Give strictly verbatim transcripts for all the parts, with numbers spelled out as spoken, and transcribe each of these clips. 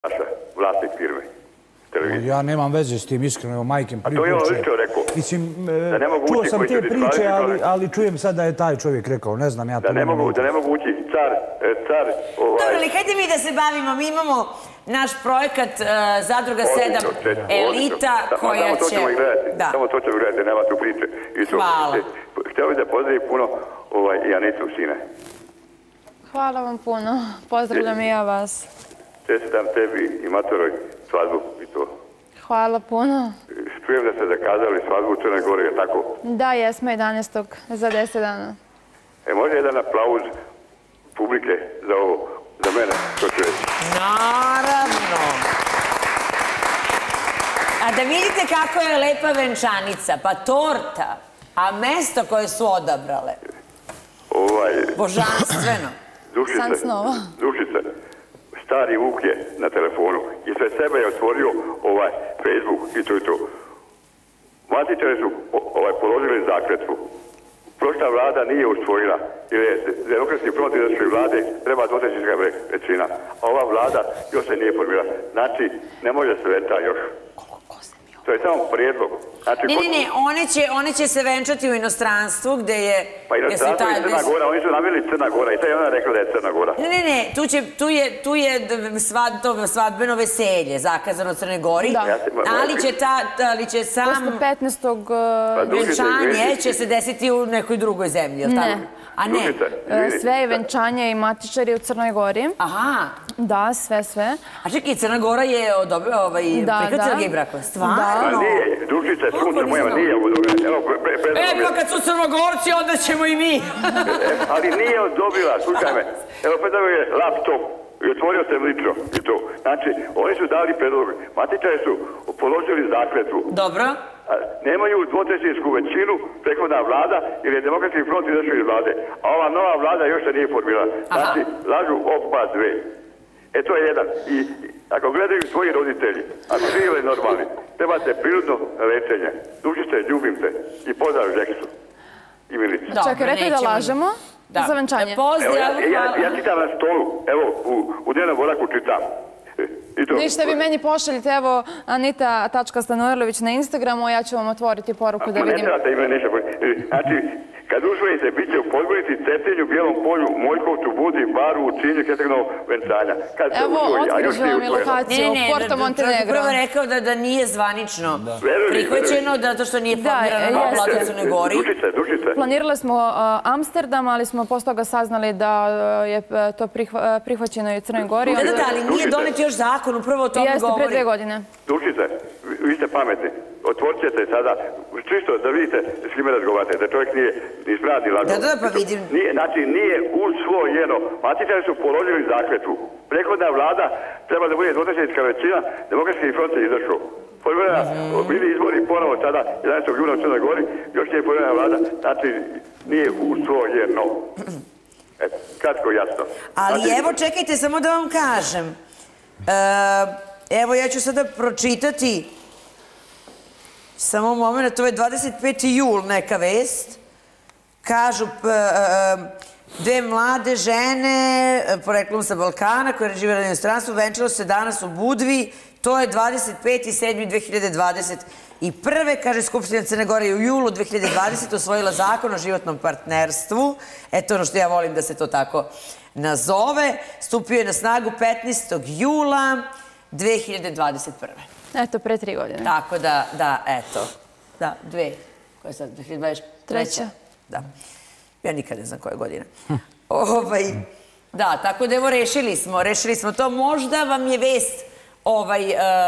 naša vlasnik firme. Ja nemam veze s tim, iskreno, majkem pripoče. A to je ono lično rekao. Mislim, čuo sam te priče, ali čujem sad da je taj čovjek rekao, ne znam, ja to ne mogu. Da ne mogu ući, car, car... Dobro, ali hajde mi da se bavimo, mi imamo naš projekat Zadruga sedam Elita koja će... Samo to ćemo gledati, nema tu priče. Hvala. Htio bih da pozdravim puno i Anicu, sine. Hvala vam puno, pozdravljam i ja vas. Čestitam tebi i matoroj svadbu i to. Hvala puno. Čujem da ste zakazali svadbu u Crnoj Gori, je tako? Da, jesmo jedanaestog za deset dana. E, može jedan aplauz publike za ovo, za mene, što ću reći? Naravno. A da vidite kako je lepa venčanica, pa torta, a mesto koje su odabrale. Ovaj... Božanstveno. San snova. Dušice, stari Vuk je na telefonu i sve sebe je otvorio ovaj Facebook i to i to. Matičari su ovaj, položili zakletvu. Prošla vlada nije usvojila, jer je demokratski front izašli vlade, treba dvotrećinska većina. A ova vlada još se nije formirala. Znači, ne može se venča još. To je samo prijedlog. Ne, ne, ne, one će se venčati u inostranstvu gde je... Pa inostranstvo je Crna Gora, oni su naveli Crna Gora i taj je ona rekla da je Crna Gora. Ne, ne, ne, tu je svadbeno veselje zakazano u Crnoj Gori, ali će sam... Posle petnaestog venčanje će se desiti u nekoj drugoj zemlji, ili tako? Ne. A ne, sve je venčanje i matičari u Crnoj Gori. Aha. Da, sve, sve. A čekaj, Crna Gora je prihvatila gej brakove? Stvarno? Nije, Dušice, sunce moja, nije odobrila. E, pa kad su Crnogorci, onda ćemo i mi. Ali nije odobrila, slušaj me. Evo, predao je laptop i otvorio se lično i to. Znači, oni su dali predlog. Matičari su položili zakletvu. Dobro. Nemaju dvotrećinsku većinu, prethodna vlada, jer je demokratski front izašao iz vlade. A ova nova vlada još se nije formirala. Znači, lažu opa dve. E, to je jedan. I ako gledaju svoji roditelji, ako živjeli normalni, trebate prirodno lečenje. Dušice, ljubim te. I pozdrav Žeksu. I Milicu. Čekaj, rekli da lažemo za venčanje. Ja čitam na stolu. Evo, u dnevnom boraku čitam. Ništa, vi meni pošaljite, evo, Anita tačka Stanojlović na Instagramu, a ja ću vam otvoriti poruku da vidim. Ne trebate ime nešto. Znači, kad usvojite, bit će u Podgorici, Cetinju, Bijelom polju, Mojkovcu, Budi, Baru, Učinju, Četvrnog venčanja. Evo, otkrižu vam i lokaciju, Porto Montenegro. Prvo rekao da nije zvanično prihvaćeno, zato što nije formirano vlada u Crnoj Gori. Dušice, dušice. Planirali smo Amsterdam, ali smo posle toga saznali da je to prihvaćeno i u Crnoj Gori. Da, da, ali nije donet još zakon, upravo o tome govori. Jeste, pre dve godine. Dušice, vi ste pametni. Otvorit ćete sada, čisto da vidite s kime razgovarate, da čovjek nije ispravni lažno. Da, da, pa vidim. Znači, nije usvojeno. Matičari su položili zakletvu. Prethodna vlada treba da bude dvotrećinska većina, demokratski front je izašao. Formirana, bili izbori ponovo tada, jedanaestog juna u Crnoj Gori, još nije formirana vlada, znači nije usvojeno. Kratko i jasno. Ali evo, čekajte, samo da vam kažem. Evo, ja ću sada pročitati. Samo moment, to je dvadeset peti jul neka vest. Kažu dve mlade žene poreklom sa Balkana koje žive na inostranstvu venčalo se danas u Budvi. To je dvadeset peti jul dve hiljade dvadeset prve. Kaže, Skupština Crne Gore u julu dve hiljade dvadesete usvojila zakon o životnom partnerstvu. Eto ono što ja volim da se to tako nazove. Stupio je na snagu petnaestog jula dve hiljade dvadeset prve. Eto, pre tri godine. Tako da, da, eto. Da, dve. Koja je sad? dve hiljade dvadeset treća? Treća. Da. Ja nikad ne znam koja je godina. Ovaj, da, tako da evo rešili smo. Rešili smo to. Možda vam je vest, ovaj,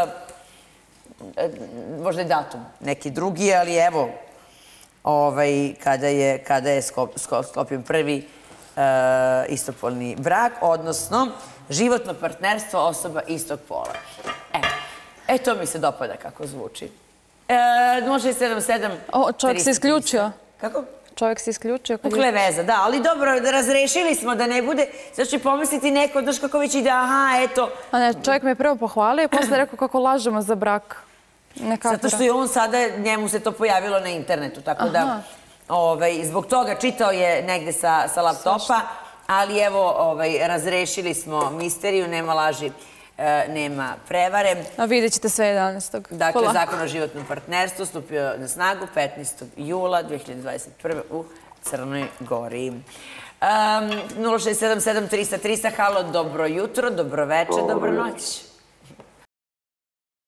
možda je datum neki drugi, ali evo, ovaj, kada je, kada je sklopljen prvi istopolni brak, odnosno životno partnerstvo osoba istog pola. Evo. E, to mi se dopada kako zvuči. Može sedam sedam... Čovjek se isključio. Kako? Čovjek se isključio. Kukle veza, da, ali dobro, razrešili smo da ne bude, zato će pomisliti neko, znaš kako već ide, aha, eto... A ne, čovjek me je prvo pohvalio i posle rekao kako lažemo za brak. Zato što je on sada, njemu se to pojavilo na internetu, tako da, zbog toga čitao je negde sa laptopa, ali evo, razrešili smo misteriju, nema laži nema prevare. A vidjet ćete sve jedanaestog Dakle, Zakon o životnom partnerstvu stupio na snagu petnaestog jula dve hiljade dvadeset prve. u Crnoj Gori. nula šest sedam sedam trista trista, halo, dobro jutro, dobro večer, dobro noć.